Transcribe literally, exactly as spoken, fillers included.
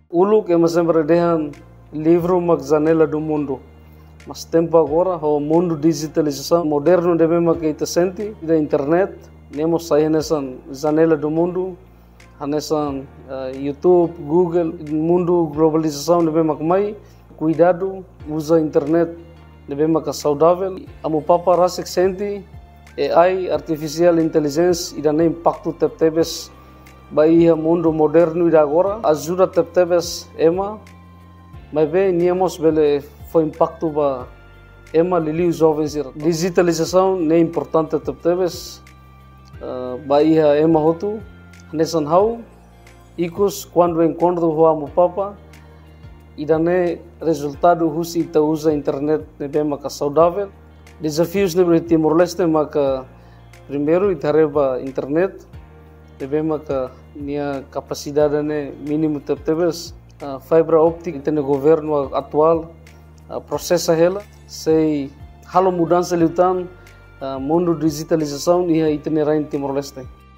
Ulu que mas sempre dehan livro mak janela do mundo. Mas tempo agora o mundo digitalização moderno deve mak ita senti da internet, nemos sair nessa janela do mundo, nessa uh, YouTube, Google, mundo globalização deve mak mai cuidado usa internet deve mak saudável. Amo papa rasik senti A I artificial intelligence ida nem impacto tep-tepes baia mundo moderno ida agora ajuda tep-tepes ema mas bem niamos bele foi impacto ba ema lili jovens ira digitalização nem importante tep-tepes uh, baia ema hotu nesan hau ikus quando encontro ho amo papa ida ne resultado husi ita usa internet nebe maka saudável desafios de Timor-Leste maka primeiro itareba internet deve maka nia capacidade ne mínimo tep-tepes uh, fibra óptica tem no governo atual uh, processa ela sei halo mudança liutan uh, mundo digitalização ia itinerar em Timor-Leste.